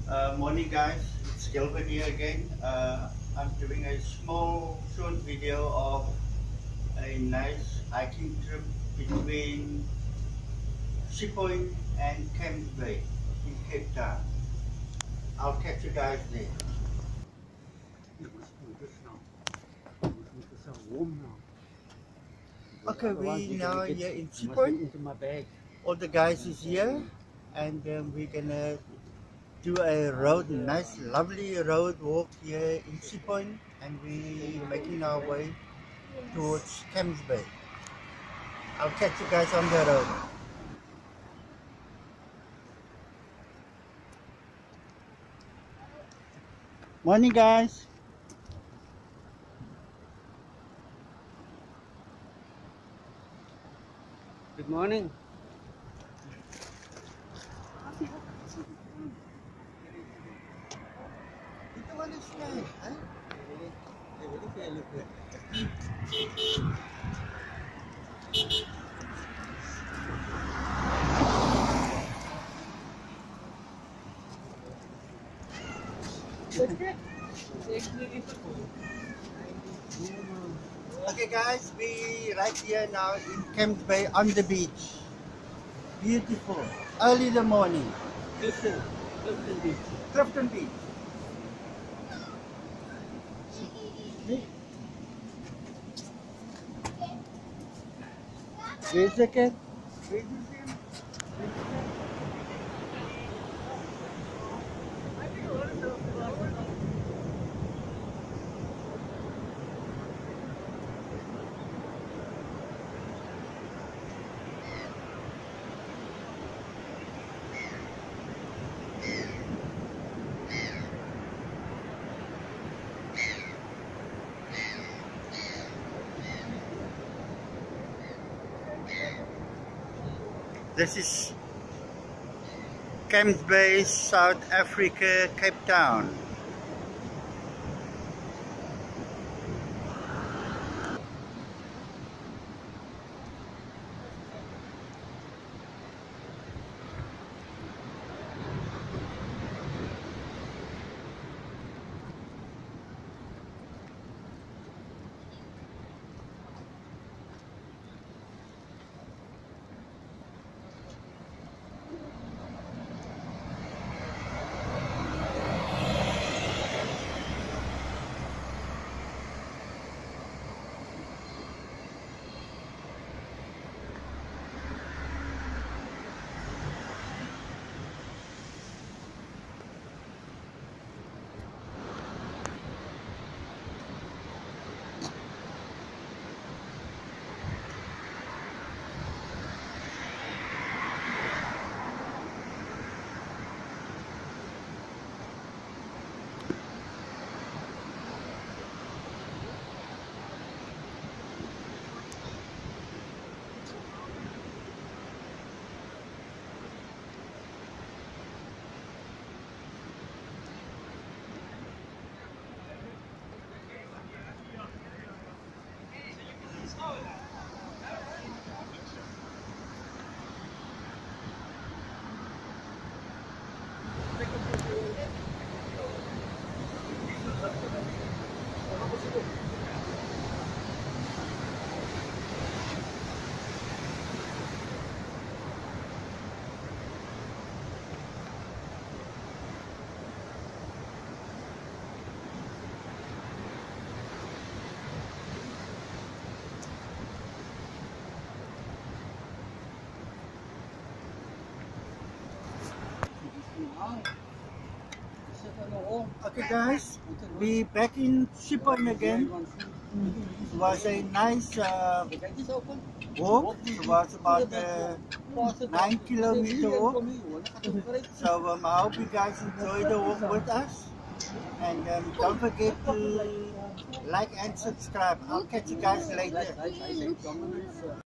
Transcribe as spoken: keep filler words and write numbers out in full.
Uh, morning guys, it's Gilbert here again. Uh, I'm doing a small short video of a nice hiking trip between Sea Point and Camps Bay in Cape Town. I'll catch you guys there. Okay, we now here in Sea Point. All the guys is here, and um, we're gonna do a road, nice, lovely road walk here in Sea Point, and we're making our way towards Camps Bay. I'll catch you guys on the road. Morning guys. Good morning. Ito one is nice, huh? Okay guys, we right here now in Camps Bay on the beach. Beautiful. Early in the morning. Clifton, Clifton Beach. Clifton Beach. Where's the cat? Where's the cat? This is Camps Bay, South Africa, Cape Town. Okay guys, we back in Sea Point again. It was a nice uh, walk. It was about a nine kilometer walk. So um, I hope you guys enjoy the walk with us. And um, don't forget to like and subscribe. I'll catch you guys later.